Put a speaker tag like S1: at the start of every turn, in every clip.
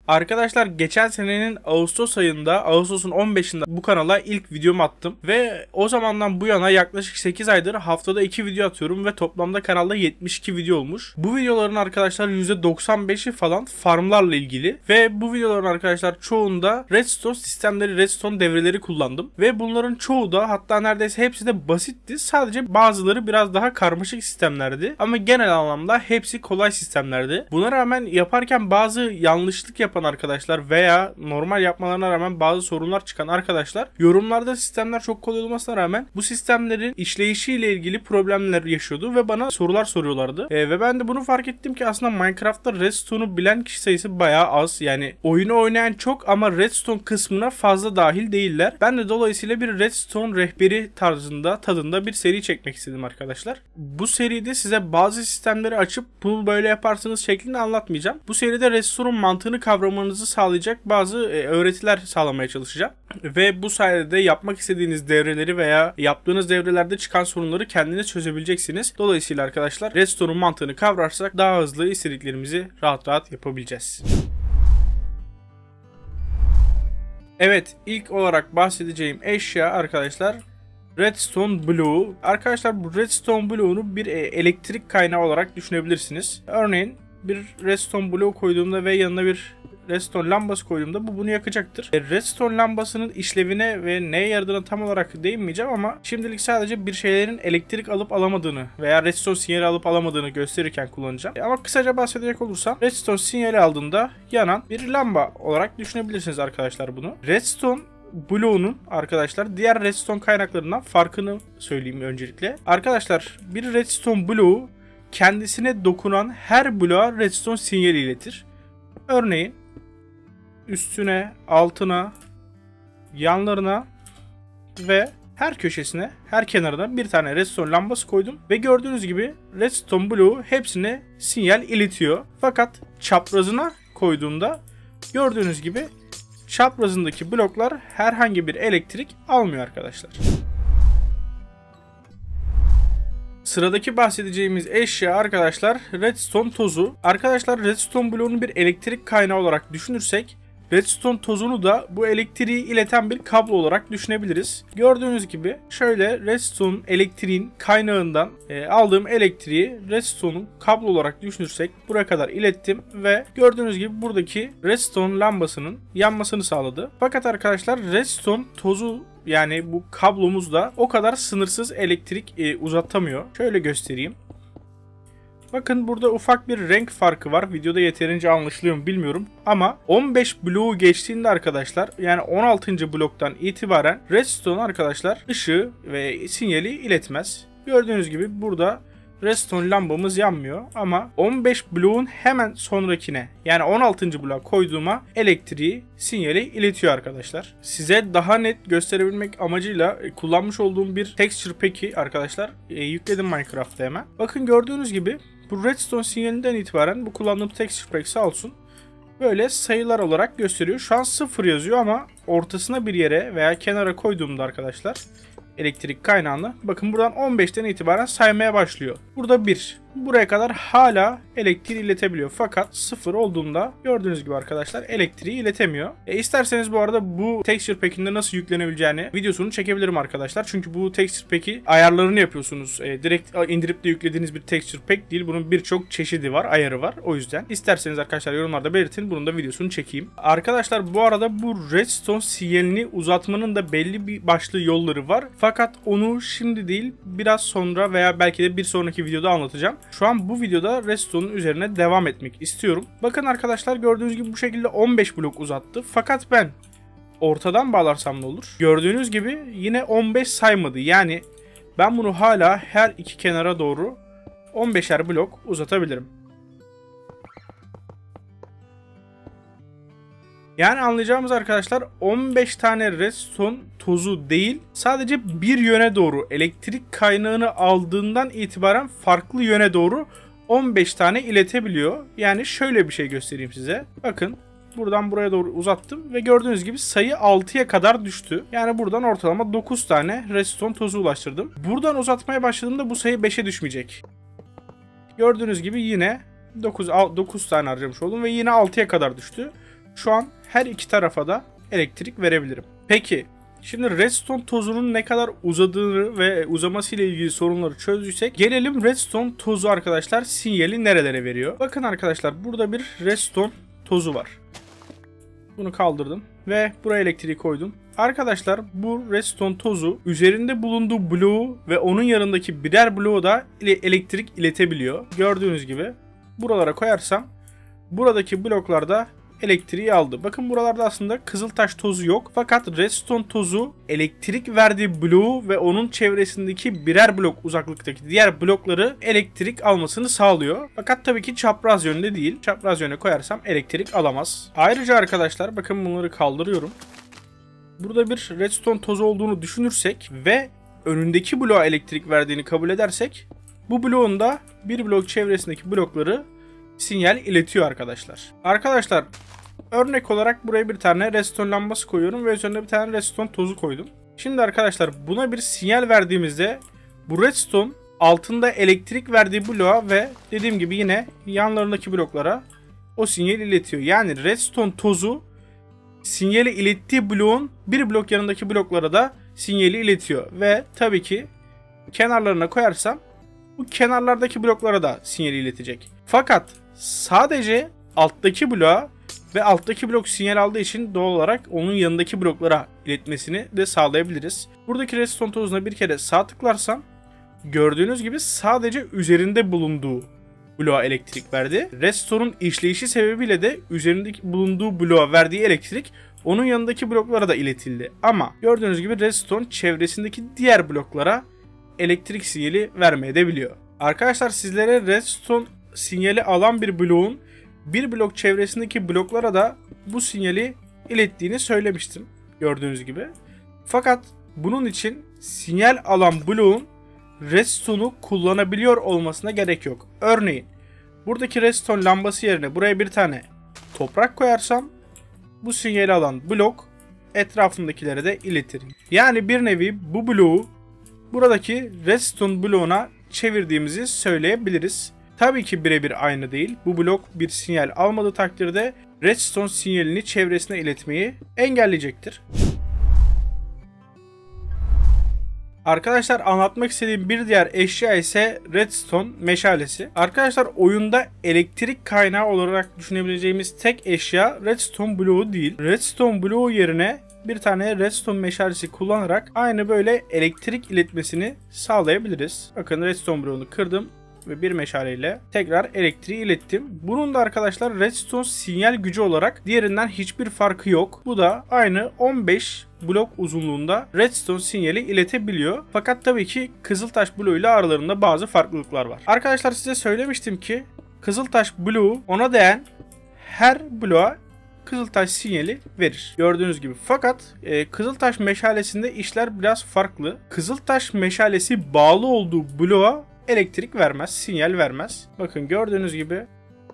S1: Arkadaşlar geçen senenin Ağustos ayında, Ağustos'un 15'inde bu kanala ilk videomu attım. Ve o zamandan bu yana yaklaşık 8 aydır haftada 2 video atıyorum ve toplamda kanalda 72 video olmuş. Bu videoların arkadaşlar %95'i falan farmlarla ilgili. Ve bu videoların arkadaşlar çoğunda redstone sistemleri, redstone devreleri kullandım. Ve bunların çoğu da, hatta neredeyse hepsi de basitti. Sadece bazıları biraz daha karmaşık sistemlerdi. Ama genel anlamda hepsi kolay sistemlerdi. Buna rağmen yaparken bazı yanlışlık yapan arkadaşlar veya normal yapmalarına rağmen bazı sorunlar çıkan arkadaşlar yorumlarda sistemler çok kolay olmasına rağmen bu sistemlerin işleyişiyle ilgili problemler yaşıyordu ve bana sorular soruyorlardı. Ve ben de bunu fark ettim ki aslında Minecraft'ta redstone'u bilen kişi sayısı bayağı az. Yani oyunu oynayan çok ama redstone kısmına fazla dahil değiller. Ben de dolayısıyla bir redstone rehberi tadında bir seri çekmek istedim arkadaşlar. Bu seride size bazı sistemleri açıp bunu böyle yaparsınız şeklinde anlatmayacağım. Bu seride redstone'un mantığını kavramanızı sağlayacak bazı öğretiler sağlamaya çalışacağım. Ve bu sayede yapmak istediğiniz devreleri veya yaptığınız devrelerde çıkan sorunları kendiniz çözebileceksiniz. Dolayısıyla arkadaşlar redstone'un mantığını kavrarsak daha hızlı istediklerimizi rahat yapabileceğiz. Evet, ilk olarak bahsedeceğim eşya arkadaşlar Redstone Blue. Arkadaşlar bu Redstone Blue'nu bir elektrik kaynağı olarak düşünebilirsiniz. Örneğin bir Redstone Blue koyduğumda ve yanına bir Redstone lambası koyduğumda bu bunu yakacaktır. Redstone lambasının işlevine ve neye yaradığına tam olarak değinmeyeceğim ama şimdilik sadece bir şeylerin elektrik alıp alamadığını veya redstone sinyali alıp alamadığını gösterirken kullanacağım. Ama kısaca bahsedecek olursam redstone sinyali aldığında yanan bir lamba olarak düşünebilirsiniz arkadaşlar bunu. Redstone Blue'nun arkadaşlar diğer redstone kaynaklarından farkını söyleyeyim öncelikle. Arkadaşlar bir redstone Blue kendisine dokunan her bloğa redstone sinyali iletir. Örneğin üstüne, altına, yanlarına ve her köşesine, her kenarına bir tane redstone lambası koydum. Ve gördüğünüz gibi redstone Blue hepsine sinyal iletiyor. Fakat çaprazına koyduğumda gördüğünüz gibi çaprazındaki bloklar herhangi bir elektrik almıyor arkadaşlar. Sıradaki bahsedeceğimiz eşya arkadaşlar redstone tozu. Arkadaşlar redstone bloğunu bir elektrik kaynağı olarak düşünürsek redstone tozunu da bu elektriği ileten bir kablo olarak düşünebiliriz. Gördüğünüz gibi şöyle redstone elektriğin kaynağından aldığım elektriği redstone'un kablo olarak düşünürsek buraya kadar ilettim ve gördüğünüz gibi buradaki redstone lambasının yanmasını sağladı. Fakat arkadaşlar redstone tozu, yani bu kablomuz da o kadar sınırsız elektrik uzatamıyor. Şöyle göstereyim. Bakın burada ufak bir renk farkı var. Videoda yeterince anlaşılıyor mu bilmiyorum. Ama 15 bloğu geçtiğinde arkadaşlar, yani 16. bloktan itibaren redstone arkadaşlar ışığı ve sinyali iletmez. Gördüğünüz gibi burada redstone lambamız yanmıyor ama 15 bloğun hemen sonrakine, yani 16. bloğa koyduğuma elektriği, sinyali iletiyor arkadaşlar. Size daha net gösterebilmek amacıyla kullanmış olduğum bir texture pack'i arkadaşlar yükledim Minecraft'ta hemen. Bakın gördüğünüz gibi bu redstone sinyalinden itibaren bu kullandığım texture pack sağ olsun böyle sayılar olarak gösteriyor. Şu an 0 yazıyor ama ortasına bir yere veya kenara koyduğumda arkadaşlar elektrik kaynağını, bakın buradan 15'ten itibaren saymaya başlıyor. Burada 1. Buraya kadar hala elektriği iletebiliyor. Fakat 0 olduğunda gördüğünüz gibi arkadaşlar elektriği iletemiyor. İsterseniz bu arada bu texture pack'inde nasıl yüklenebileceğini videosunu çekebilirim arkadaşlar. Çünkü bu texture pack'i ayarlarını yapıyorsunuz. Direkt indirip de yüklediğiniz bir texture pack değil. Bunun birçok çeşidi var, ayarı var. O yüzden isterseniz arkadaşlar yorumlarda belirtin. Bunun da videosunu çekeyim. Arkadaşlar bu arada bu redstone sinyalini uzatmanın da belli bir başlı yolları var. Fakat onu şimdi değil, biraz sonra veya belki de bir sonraki videoda anlatacağım. Şu an bu videoda redstone'un üzerine devam etmek istiyorum. Bakın arkadaşlar gördüğünüz gibi bu şekilde 15 blok uzattı. Fakat ben ortadan bağlarsam ne olur? Gördüğünüz gibi yine 15 saymadı. Yani ben bunu hala her iki kenara doğru 15'er blok uzatabilirim. Yani anlayacağımız arkadaşlar 15 tane redstone tozu değil, sadece bir yöne doğru elektrik kaynağını aldığından itibaren farklı yöne doğru 15 tane iletebiliyor. Yani şöyle bir şey göstereyim size. Bakın buradan buraya doğru uzattım ve gördüğünüz gibi sayı 6'ya kadar düştü. Yani buradan ortalama 9 tane redstone tozu ulaştırdım. Buradan uzatmaya başladığımda bu sayı 5'e düşmeyecek. Gördüğünüz gibi yine 9 tane harcamış oldum ve yine 6'ya kadar düştü. şu an her iki tarafa da elektrik verebilirim. Peki şimdi redstone tozunun ne kadar uzadığını ve uzaması ile ilgili sorunları çözdüysek gelelim redstone tozu arkadaşlar sinyali nerelere veriyor. Bakın arkadaşlar, burada bir redstone tozu var. Bunu kaldırdım ve buraya elektriği koydum. Arkadaşlar bu redstone tozu üzerinde bulunduğu bloğu ve onun yanındaki birer bloğu da elektrik iletebiliyor. Gördüğünüz gibi buralara koyarsam buradaki bloklarda elektriği aldı. Bakın buralarda aslında kızıltaş tozu yok. Fakat redstone tozu elektrik verdiği bloğu ve onun çevresindeki birer blok uzaklıktaki diğer blokları elektrik almasını sağlıyor. Fakat tabii ki çapraz yönde değil. Çapraz yöne koyarsam elektrik alamaz. Ayrıca arkadaşlar bakın bunları kaldırıyorum. Burada bir redstone tozu olduğunu düşünürsek ve önündeki bloğa elektrik verdiğini kabul edersek bu bloğun da bir blok çevresindeki blokları sinyal iletiyor arkadaşlar. Arkadaşlar örnek olarak buraya bir tane redstone lambası koyuyorum ve üzerine bir tane redstone tozu koydum. Şimdi arkadaşlar buna bir sinyal verdiğimizde bu redstone altında elektrik verdiği bloğa ve dediğim gibi yine yanlarındaki bloklara o sinyali iletiyor. Yani redstone tozu sinyali ilettiği bloğun bir blok yanındaki bloklara da sinyali iletiyor. Ve tabii ki kenarlarına koyarsam bu kenarlardaki bloklara da sinyali iletecek. Fakat sadece alttaki bloğa ve alttaki blok sinyal aldığı için doğal olarak onun yanındaki bloklara iletmesini de sağlayabiliriz. Buradaki redstone tozuna bir kere sağ tıklarsam gördüğünüz gibi sadece üzerinde bulunduğu bloğa elektrik verdi. Redstone'un işleyişi sebebiyle de üzerindeki bulunduğu bloğa verdiği elektrik onun yanındaki bloklara da iletildi. Ama gördüğünüz gibi redstone çevresindeki diğer bloklara elektrik sinyali vermeyebiliyor. Arkadaşlar sizlere redstone sinyali alan bir bloğun bir blok çevresindeki bloklara da bu sinyali ilettiğini söylemiştim. Gördüğünüz gibi. Fakat bunun için sinyal alan bloğun redstone'u kullanabiliyor olmasına gerek yok. Örneğin buradaki redstone lambası yerine buraya bir tane toprak koyarsam bu sinyali alan blok etrafındakilere de iletir. Yani bir nevi bu bloğu buradaki redstone bloğuna çevirdiğimizi söyleyebiliriz. Tabii ki birebir aynı değil. Bu blok bir sinyal almadığı takdirde redstone sinyalini çevresine iletmeyi engelleyecektir. Arkadaşlar anlatmak istediğim bir diğer eşya ise redstone meşalesi. Arkadaşlar oyunda elektrik kaynağı olarak düşünebileceğimiz tek eşya redstone bloğu değil. Redstone bloğu yerine bir tane redstone meşalesi kullanarak aynı böyle elektrik iletmesini sağlayabiliriz. Bakın redstone bloğunu kırdım ve bir meşaleyle tekrar elektriği ilettim. Bunun da arkadaşlar redstone sinyal gücü olarak diğerinden hiçbir farkı yok. Bu da aynı 15 blok uzunluğunda redstone sinyali iletebiliyor. Fakat tabii ki kızıltaş bloğuyla aralarında bazı farklılıklar var. Arkadaşlar size söylemiştim ki kızıltaş bloğu ona değen her bloğa kızıltaş sinyali verir. Gördüğünüz gibi. Fakat kızıltaş meşalesinde işler biraz farklı. Kızıltaş meşalesi bağlı olduğu bloğa elektrik vermez, sinyal vermez. Bakın gördüğünüz gibi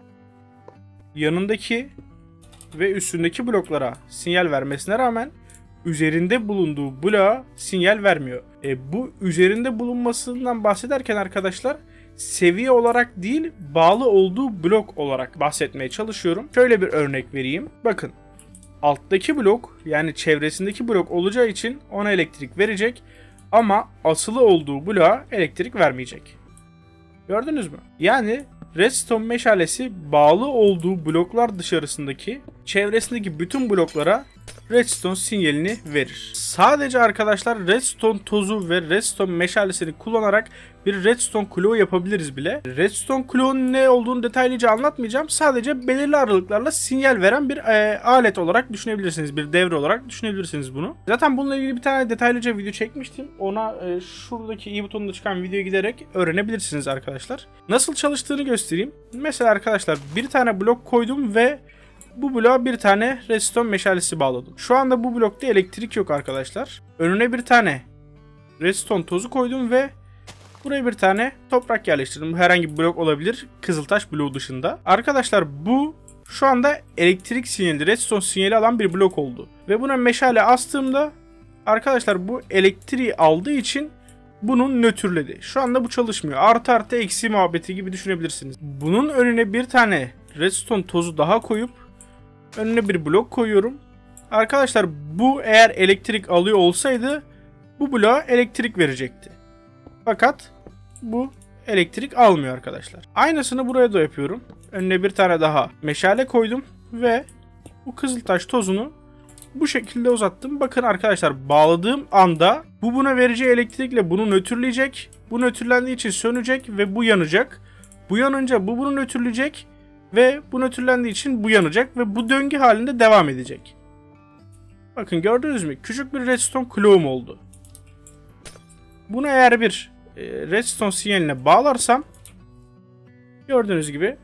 S1: yanındaki ve üstündeki bloklara sinyal vermesine rağmen üzerinde bulunduğu bloğa sinyal vermiyor. Bu üzerinde bulunmasından bahsederken arkadaşlar seviye olarak değil bağlı olduğu blok olarak bahsetmeye çalışıyorum. Şöyle bir örnek vereyim. Bakın alttaki blok yani çevresindeki blok olacağı için ona elektrik verecek ama asılı olduğu bloğa elektrik vermeyecek. Gördünüz mü? Yani redstone meşalesi bağlı olduğu bloklar dışarısındaki çevresindeki bütün bloklara redstone sinyalini verir. Sadece arkadaşlar redstone tozu ve redstone meşalesini kullanarak bir redstone kloğu yapabiliriz bile. Redstone kloğunun ne olduğunu detaylıca anlatmayacağım. Sadece belirli aralıklarla sinyal veren bir alet olarak düşünebilirsiniz. Bir devre olarak düşünebilirsiniz bunu. Zaten bununla ilgili bir tane detaylıca video çekmiştim. Ona şuradaki i butonunda çıkan videoya giderek öğrenebilirsiniz arkadaşlar. Nasıl çalıştığını göstereyim. Mesela arkadaşlar bir tane blok koydum ve bu bloğa bir tane redstone meşalesi bağladım. Şu anda bu blokta elektrik yok arkadaşlar. Önüne bir tane redstone tozu koydum ve buraya bir tane toprak yerleştirdim. Herhangi bir blok olabilir. Kızıltaş bloğu dışında. Arkadaşlar bu şu anda elektrik sinyali, redstone sinyali alan bir blok oldu. Ve buna meşale astığımda arkadaşlar bu elektriği aldığı için bunu nötrledi. Şu anda bu çalışmıyor. Artı artı eksi muhabbeti gibi düşünebilirsiniz. Bunun önüne bir tane redstone tozu daha koyup Önüne bir blok koyuyorum. Arkadaşlar bu eğer elektrik alıyor olsaydı bu bloğa elektrik verecekti. Fakat bu elektrik almıyor arkadaşlar. Aynısını buraya da yapıyorum. Önüne bir tane daha meşale koydum ve bu kızıltaş tozunu bu şekilde uzattım. Bakın arkadaşlar, bağladığım anda bu buna vereceği elektrikle bunu nötrleyecek. Bu nötrlendiği için sönecek ve bu yanacak. Bu yanınca bu bunu nötrleyecek ve bu nötrlendiği için bu yanacak ve bu döngü halinde devam edecek. Bakın gördünüz mü? Küçük bir redstone clove'um oldu. Bunu eğer bir redstone sinyaline bağlarsam gördüğünüz gibi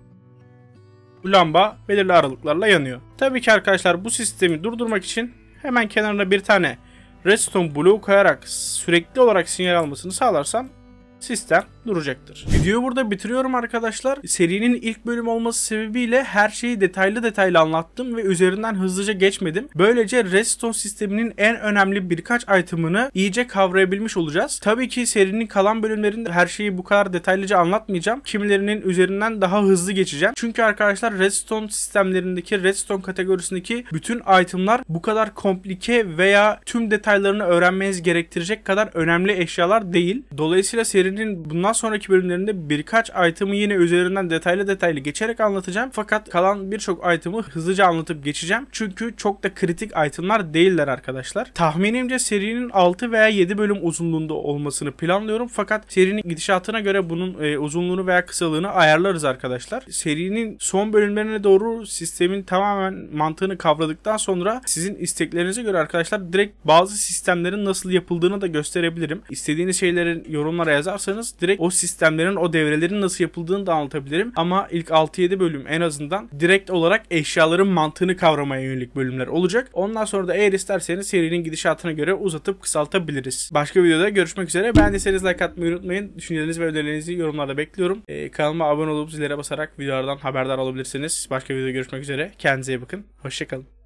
S1: bu lamba belirli aralıklarla yanıyor. Tabii ki arkadaşlar bu sistemi durdurmak için hemen kenarına bir tane redstone bloğu koyarak sürekli olarak sinyal almasını sağlarsam sistem duracaktır. Videoyu burada bitiriyorum arkadaşlar. Serinin ilk bölüm olması sebebiyle her şeyi detaylı anlattım ve üzerinden hızlıca geçmedim. Böylece redstone sisteminin en önemli birkaç item'ını iyice kavrayabilmiş olacağız. Tabii ki serinin kalan bölümlerinde her şeyi bu kadar detaylıca anlatmayacağım. Kimilerinin üzerinden daha hızlı geçeceğim. Çünkü arkadaşlar redstone sistemlerindeki, redstone kategorisindeki bütün item'lar bu kadar komplike veya tüm detaylarını öğrenmeniz gerektirecek kadar önemli eşyalar değil. Dolayısıyla serinin bundan sonraki bölümlerinde birkaç item'ı yine üzerinden detaylı geçerek anlatacağım. Fakat kalan birçok item'ı hızlıca anlatıp geçeceğim. Çünkü çok da kritik item'lar değiller arkadaşlar. Tahminimce serinin 6 veya 7 bölüm uzunluğunda olmasını planlıyorum. Fakat serinin gidişatına göre bunun uzunluğunu veya kısalığını ayarlarız arkadaşlar. Serinin son bölümlerine doğru sistemin tamamen mantığını kavradıktan sonra sizin isteklerinize göre arkadaşlar direkt bazı sistemlerin nasıl yapıldığını da gösterebilirim. İstediğiniz şeylerin yorumlara yazarsanız direkt o sistemlerin, o devrelerin nasıl yapıldığını da anlatabilirim. Ama ilk 6-7 bölüm en azından direkt olarak eşyaların mantığını kavramaya yönelik bölümler olacak. Ondan sonra da eğer isterseniz serinin gidişatına göre uzatıp kısaltabiliriz. Başka videoda görüşmek üzere. Beğendiyseniz like atmayı unutmayın. Düşüncelerinizi ve önerilerinizi yorumlarda bekliyorum. Kanalıma abone olup zilere basarak videolardan haberdar olabilirsiniz. Başka videoda görüşmek üzere. Kendinize iyi bakın. Hoşçakalın.